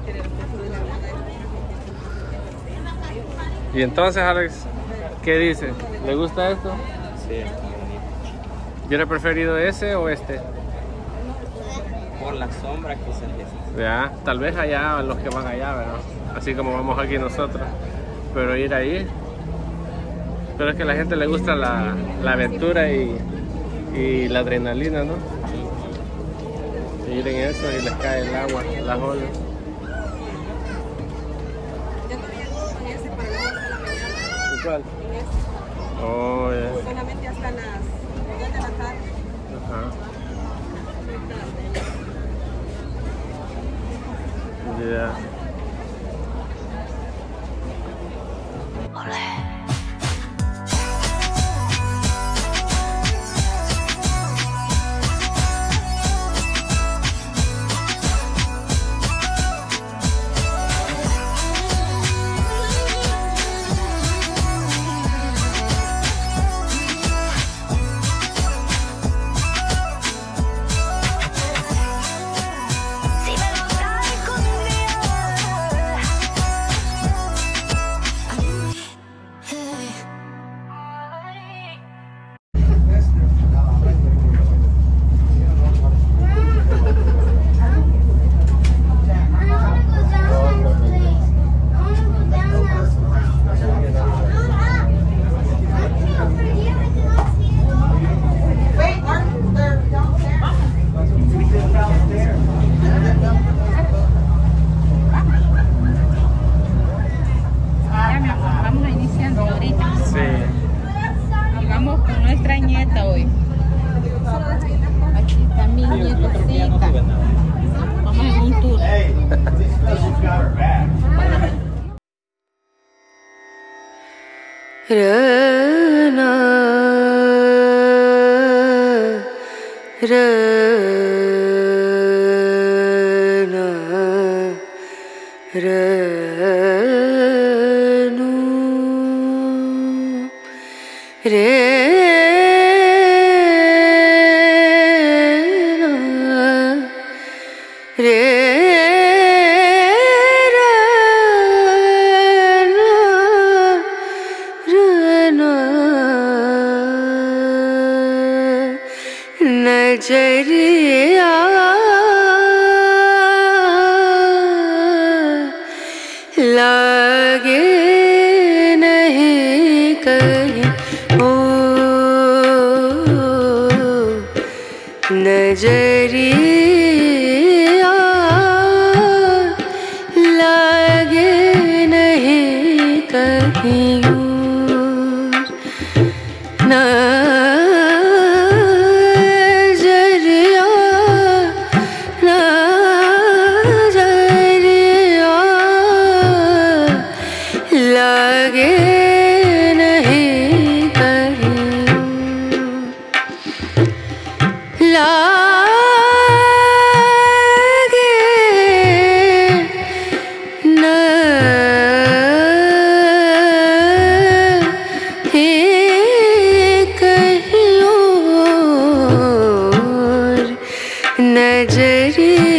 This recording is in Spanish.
Y entonces, Alex, ¿qué dice? ¿Le gusta esto? Sí. ¿Hubiera preferido ese o este? Por la sombra quizás ese. Ya, tal vez allá, los que van allá, ¿verdad? Así como vamos aquí nosotros. Pero ir ahí, pero es que a la gente le gusta la aventura y la adrenalina, ¿no? Ir en eso y les cae el agua, las olas. Yo todavía no en ese para las 11 de la mañana. ¿Y cuál? En ese. Oh, ya. Solamente hasta las 2 de la tarde. Ajá. Ya. नजरिया